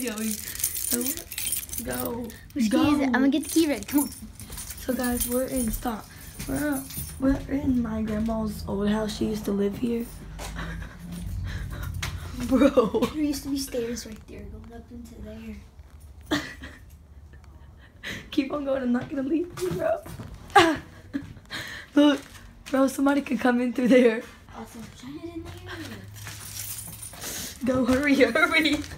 videoing. So, go. Which key is it? I'm gonna get the key ready. Come on. So guys, we're in my grandma's old house. She used to live here. Bro. There used to be stairs right there going up into there. Keep on going. I'm not gonna leave you, bro. Look, bro, somebody could come in through there. Awesome. Shine it in there. Go, hurry. See that?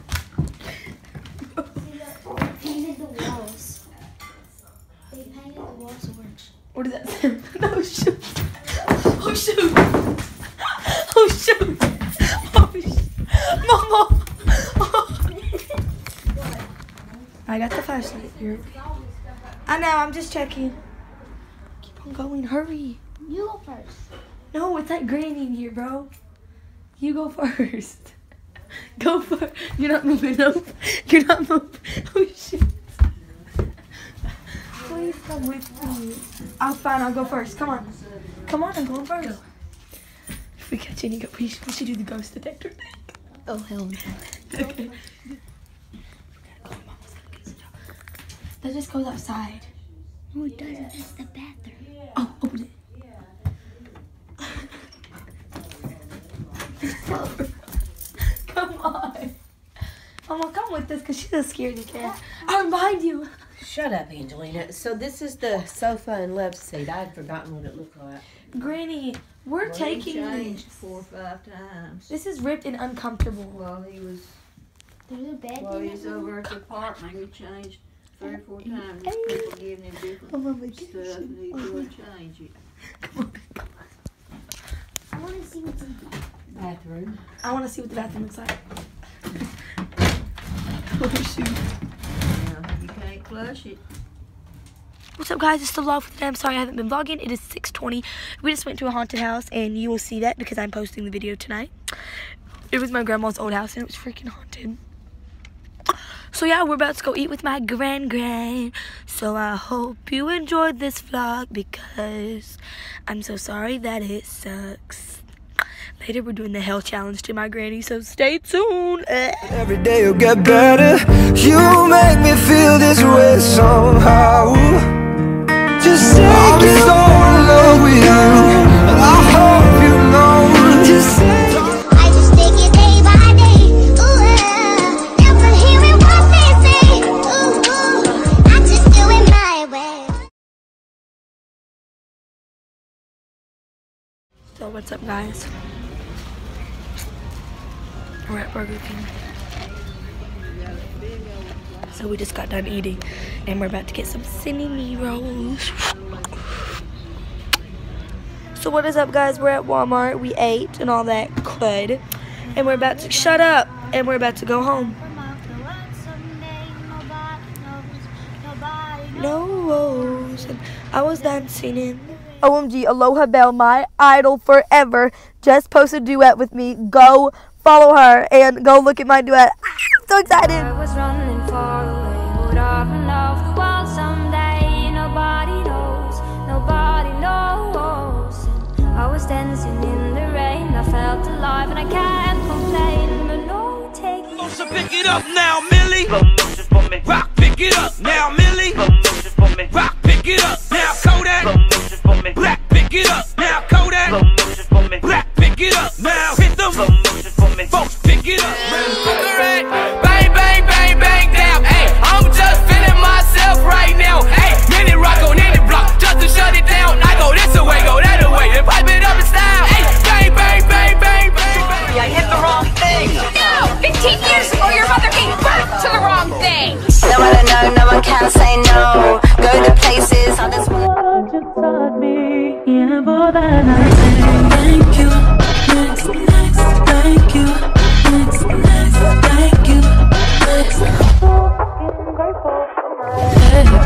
They painted the walls. They painted the walls orange. What is that sound? No, shoot. Oh, shoot. Oh, shoot. Oh, shoot. Mama. I got the flashlight here. I know, I'm just checking. Keep on going, hurry. You go first. No, it's like Granny in here, bro. You go first. Go first. You're not moving, no. You're not moving. Oh, shit. Please come with me. I'm fine, I'll go first. Come on. Come on, I'm going first. Go. If we catch any ghosts, we should do the ghost detector thing. Oh, hell no. Okay. That just goes outside. No, it doesn't. That's the bathroom. Oh, open it. Come on. Mama, come with us because she's a scaredy cat. I'm behind you. Shut up, Angelina. So this is the sofa and love seat. I had forgotten what it looked like. Granny, we're taking changed this. 4 or 5 times. This is ripped and uncomfortable. While he was There's a bed while in he was it. over at the apartment, we changed 3 or 4 times. Hey. People giving him different Oh, my stuff, goodness. and he would change it. Come on. I want to see what's in the Bathroom. I want to see what the bathroom looks like. Oh, shoot. Now, you can't flush it. What's up, guys? It's the vlog for today. I'm sorry I haven't been vlogging. It is 6:20. We just went to a haunted house, and you will see that because I'm posting the video tonight. It was my grandma's old house, and it was freaking haunted. So yeah, we're about to go eat with my gran. So I hope you enjoyed this vlog because I'm so sorry that it sucks. Later, we're doing the hell challenge to my granny, so stay tuned. Every day you'll get better. You make me feel this way somehow. Just take it so in love with you. And I hope you know. Just say I just take it day by day. Ooh, never hearing what they say. Ooh, I just do it my way. So what's up, guys? We're at Burger King. So we just got done eating, and we're about to get some cinnamon rolls. So what is up, guys? We're at Walmart. We ate and all that crud, and we're about to shut up, and we're about to go home. No, I was dancing in. OMG, Aloha Bell, my idol forever, just posted a duet with me. Go follow her and go look at my duet. I'm so excited. I was running far away, would I run off the world someday? Nobody knows, nobody knows. I was dancing in the rain, I felt alive and I can't complain. But no, take me. So pick it up now, Millie. Rock, pick it up now, Millie. Rock, pick it up now, Kodak. Black, pick it up now, Kodak. Black, pick it up now, hit them. Folks, pick it up. Bang, bang, bang, bang, down. Hey, I'm just feeling myself right now. Hey, minute rock on any block, just to shut it down. I go this away, go that away, and pipe it up in style. Hey, bang, bang, bang, bang, bang. I hit the wrong thing. No, 15 years ago your mother gave birth to the wrong thing. No one to know, no one can say no. Go to places, I just wanna. What you taught me, yeah, more than I think.